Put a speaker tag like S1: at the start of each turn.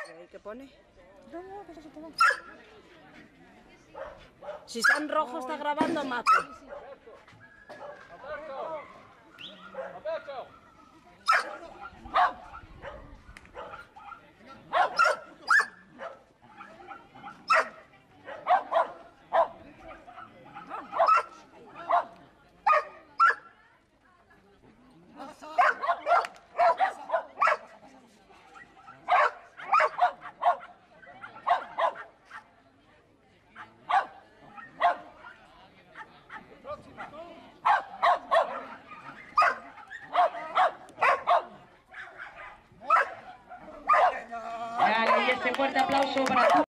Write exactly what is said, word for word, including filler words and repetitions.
S1: ¿Y qué pone? Si está en rojo está grabando, mato.
S2: Dale, y este fuerte aplauso para